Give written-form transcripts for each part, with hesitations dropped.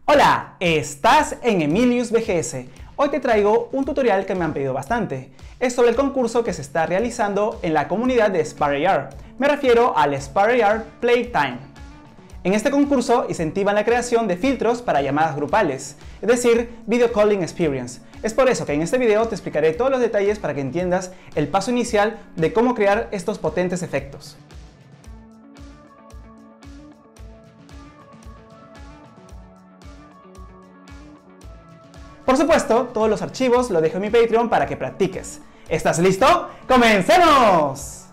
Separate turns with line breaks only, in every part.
Hola, estás en Emilius BGS. Hoy te traigo un tutorial que me han pedido bastante. Es sobre el concurso que se está realizando en la comunidad de SparAR. Me refiero al SparAR Playtime. En este concurso incentivan la creación de filtros para llamadas grupales, es decir, Video Calling Experience. Es por eso que en este video te explicaré todos los detalles para que entiendas el paso inicial de cómo crear estos potentes efectos. Por supuesto, todos los archivos los dejo en mi Patreon para que practiques. ¿Estás listo? ¡Comencemos!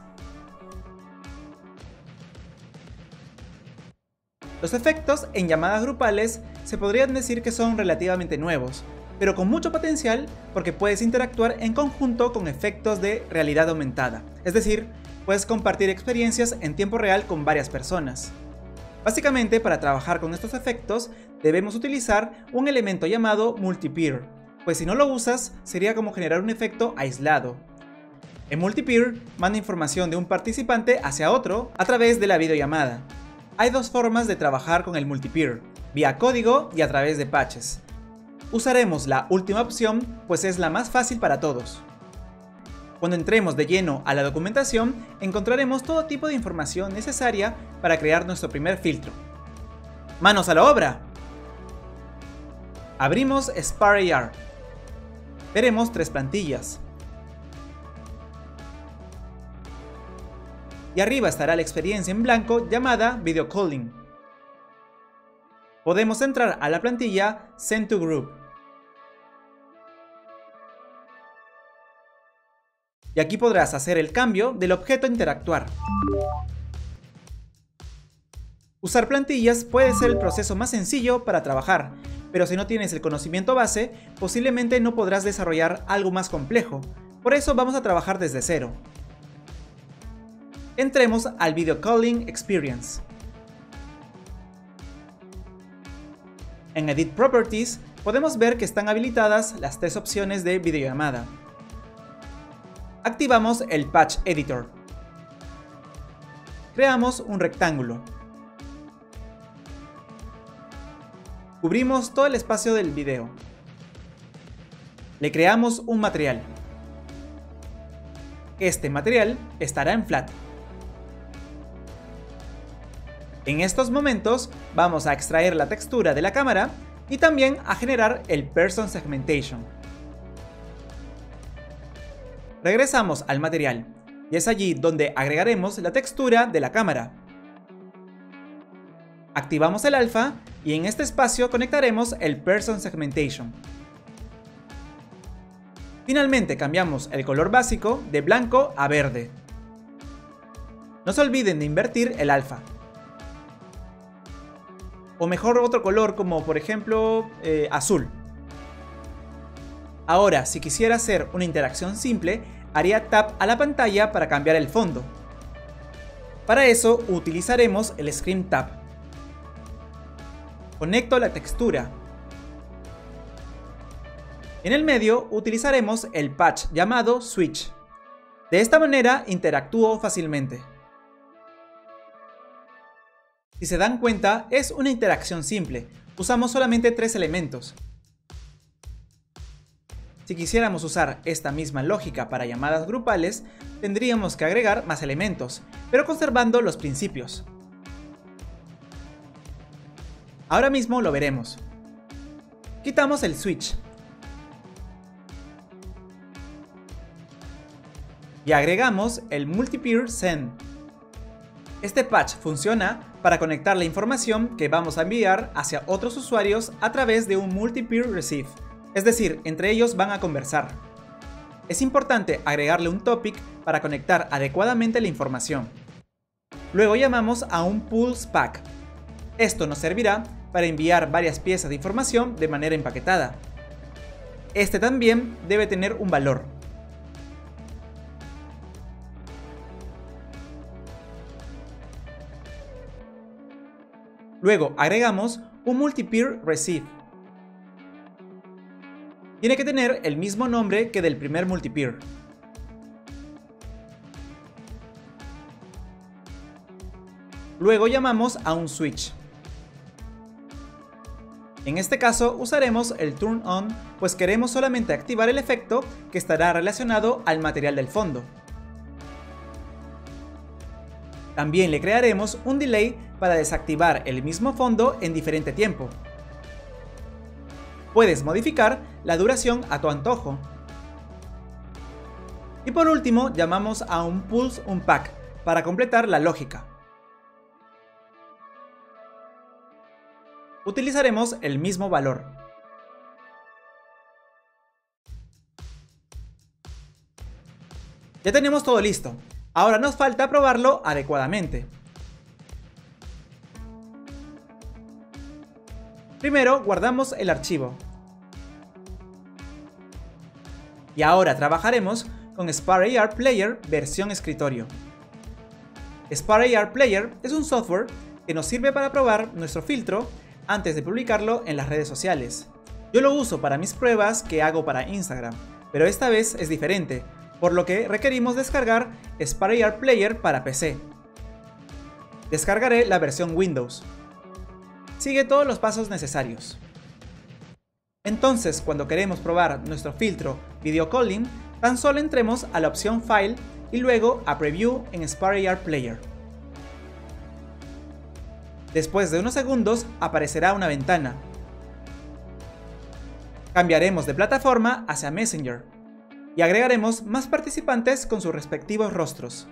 Los efectos en llamadas grupales se podrían decir que son relativamente nuevos, pero con mucho potencial porque puedes interactuar en conjunto con efectos de realidad aumentada. Es decir, puedes compartir experiencias en tiempo real con varias personas. Básicamente, para trabajar con estos efectos, debemos utilizar un elemento llamado multi-peer, pues si no lo usas, sería como generar un efecto aislado. En multi-peer, manda información de un participante hacia otro a través de la videollamada. Hay dos formas de trabajar con el multi-peer, vía código y a través de patches. Usaremos la última opción, pues es la más fácil para todos. Cuando entremos de lleno a la documentación, encontraremos todo tipo de información necesaria para crear nuestro primer filtro. ¡Manos a la obra! Abrimos SparAR. Veremos tres plantillas. Y arriba estará la experiencia en blanco llamada Video Calling. Podemos entrar a la plantilla Send to Group. Y aquí podrás hacer el cambio del objeto a interactuar. Usar plantillas puede ser el proceso más sencillo para trabajar, pero si no tienes el conocimiento base, posiblemente no podrás desarrollar algo más complejo. Por eso vamos a trabajar desde cero. Entremos al Video Calling Experience. En Edit Properties podemos ver que están habilitadas las tres opciones de videollamada. Activamos el Patch Editor. Creamos un rectángulo. Cubrimos todo el espacio del video. Le creamos un material. Este material estará en flat. En estos momentos vamos a extraer la textura de la cámara y también a generar el Person Segmentation. Regresamos al material y es allí donde agregaremos la textura de la cámara. Activamos el alfa y en este espacio conectaremos el Person Segmentation. Finalmente cambiamos el color básico de blanco a verde. No se olviden de invertir el alfa. O mejor otro color como por ejemplo azul. Ahora, si quisiera hacer una interacción simple, haría tap a la pantalla para cambiar el fondo. Para eso utilizaremos el Screen Tap. Conecto la textura. En el medio utilizaremos el patch llamado Switch. De esta manera interactúo fácilmente. Si se dan cuenta, es una interacción simple. Usamos solamente tres elementos. Si quisiéramos usar esta misma lógica para llamadas grupales, tendríamos que agregar más elementos, pero conservando los principios. Ahora mismo lo veremos. Quitamos el switch. Y agregamos el Multi-Peer Send. Este patch funciona para conectar la información que vamos a enviar hacia otros usuarios a través de un Multi-Peer Receive. Es decir, entre ellos van a conversar. Es importante agregarle un topic para conectar adecuadamente la información. Luego llamamos a un Pulse Pack. Esto nos servirá para enviar varias piezas de información de manera empaquetada. Este también debe tener un valor. Luego agregamos un Multi-Peer Receive. Tiene que tener el mismo nombre que del primer multi-peer. Luego llamamos a un switch. En este caso usaremos el Turn On, pues queremos solamente activar el efecto que estará relacionado al material del fondo. También le crearemos un delay para desactivar el mismo fondo en diferente tiempo. Puedes modificar la duración a tu antojo. Y por último llamamos a un Pulse Unpack para completar la lógica. Utilizaremos el mismo valor. Ya tenemos todo listo. Ahora nos falta probarlo adecuadamente. Primero guardamos el archivo. Y ahora trabajaremos con Spark AR Player versión escritorio. Spark AR Player es un software que nos sirve para probar nuestro filtro antes de publicarlo en las redes sociales. Yo lo uso para mis pruebas que hago para Instagram, pero esta vez es diferente, por lo que requerimos descargar Spark AR Player para PC. Descargaré la versión Windows. Sigue todos los pasos necesarios. Entonces, cuando queremos probar nuestro filtro Video Calling, tan solo entremos a la opción File y luego a Preview en Spark AR Player. Después de unos segundos aparecerá una ventana. Cambiaremos de plataforma hacia Messenger y agregaremos más participantes con sus respectivos rostros.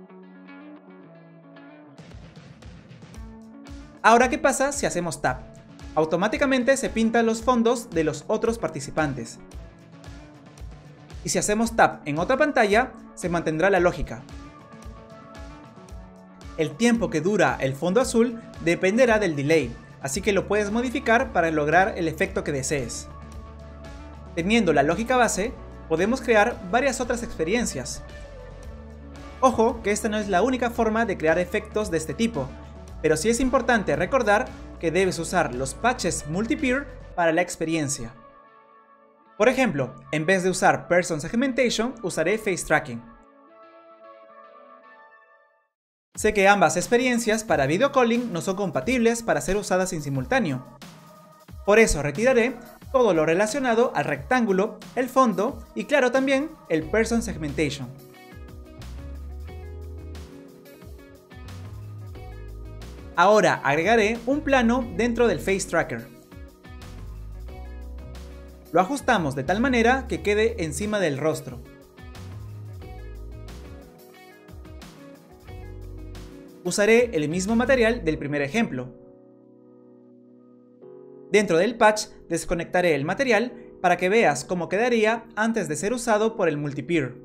Ahora, ¿qué pasa si hacemos tap? Automáticamente se pintan los fondos de los otros participantes. Y si hacemos tap en otra pantalla, se mantendrá la lógica. El tiempo que dura el fondo azul dependerá del delay, así que lo puedes modificar para lograr el efecto que desees. Teniendo la lógica base, podemos crear varias otras experiencias. Ojo que esta no es la única forma de crear efectos de este tipo, pero sí es importante recordar que debes usar los patches Multi-Peer para la experiencia. Por ejemplo, en vez de usar Person Segmentation, usaré Face Tracking. Sé que ambas experiencias para video calling no son compatibles para ser usadas en simultáneo. Por eso retiraré todo lo relacionado al rectángulo, el fondo y claro también el Person Segmentation. Ahora agregaré un plano dentro del Face Tracker. Lo ajustamos de tal manera que quede encima del rostro. Usaré el mismo material del primer ejemplo. Dentro del patch desconectaré el material para que veas cómo quedaría antes de ser usado por el Multi-Peer.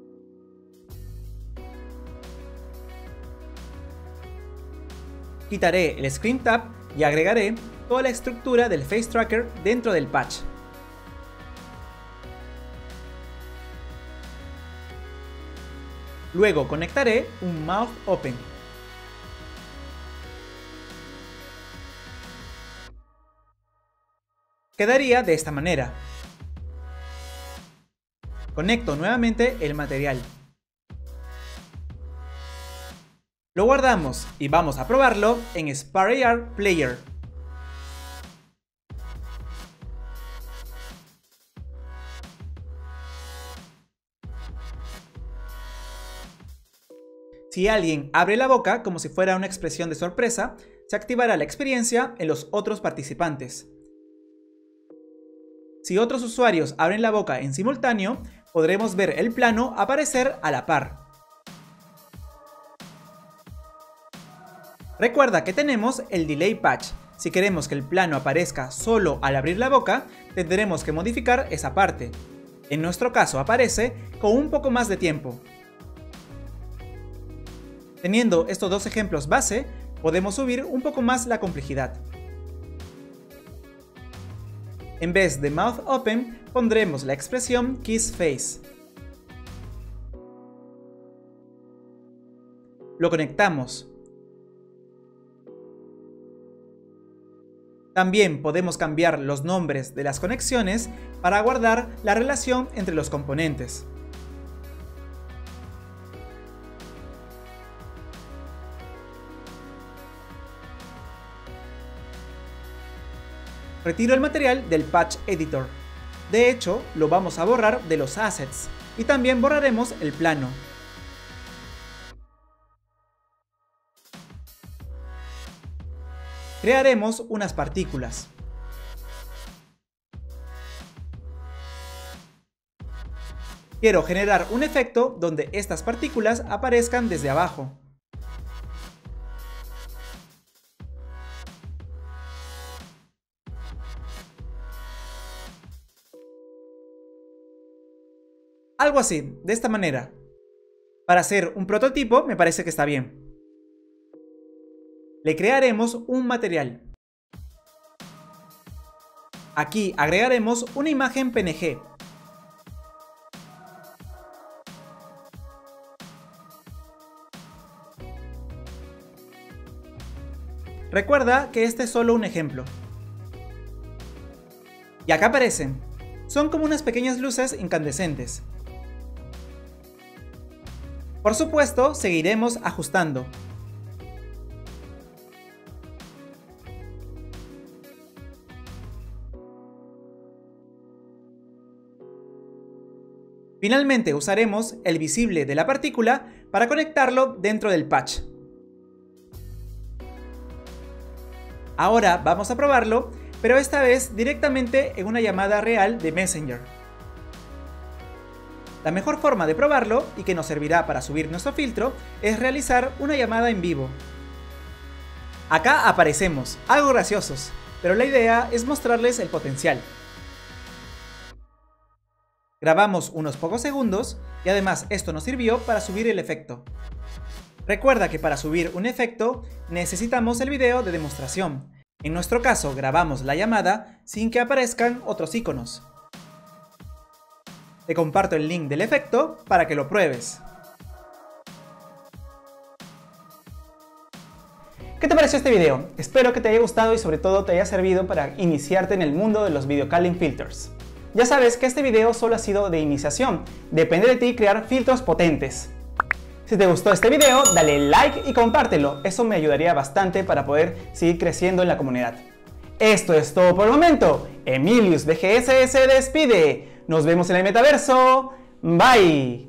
Quitaré el Screen Tap y agregaré toda la estructura del Face Tracker dentro del patch. Luego conectaré un Mouth Open. Quedaría de esta manera. Conecto nuevamente el material. Lo guardamos y vamos a probarlo en Spark AR Player. Si alguien abre la boca como si fuera una expresión de sorpresa, se activará la experiencia en los otros participantes. Si otros usuarios abren la boca en simultáneo, podremos ver el plano aparecer a la par. Recuerda que tenemos el Delay Patch. Si queremos que el plano aparezca solo al abrir la boca, tendremos que modificar esa parte. En nuestro caso aparece con un poco más de tiempo. Teniendo estos dos ejemplos base, podemos subir un poco más la complejidad. En vez de Mouth Open, pondremos la expresión Kiss Face. Lo conectamos. También podemos cambiar los nombres de las conexiones para guardar la relación entre los componentes. retiro el material del Patch Editor. De hecho, lo vamos a borrar de los assets y también borraremos el plano. Crearemos unas partículas. Quiero generar un efecto donde estas partículas aparezcan desde abajo. Algo así, de esta manera. Para hacer un prototipo me parece que está bien. Le crearemos un material. Aquí agregaremos una imagen PNG. Recuerda que este es solo un ejemplo. Y acá aparecen. Son como unas pequeñas luces incandescentes. Por supuesto, seguiremos ajustando. Finalmente usaremos el visible de la partícula para conectarlo dentro del patch. Ahora vamos a probarlo, pero esta vez directamente en una llamada real de Messenger. La mejor forma de probarlo, y que nos servirá para subir nuestro filtro, es realizar una llamada en vivo. Acá aparecemos, algo graciosos, pero la idea es mostrarles el potencial. Grabamos unos pocos segundos y además esto nos sirvió para subir el efecto. Recuerda que para subir un efecto necesitamos el video de demostración. En nuestro caso grabamos la llamada sin que aparezcan otros iconos. Te comparto el link del efecto para que lo pruebes. ¿Qué te pareció este video? Espero que te haya gustado y sobre todo te haya servido para iniciarte en el mundo de los video calling filters. Ya sabes que este video solo ha sido de iniciación, depende de ti crear filtros potentes. Si te gustó este video, dale like y compártelo, eso me ayudaría bastante para poder seguir creciendo en la comunidad. Esto es todo por el momento, Emilius BGS se despide, nos vemos en el metaverso, bye.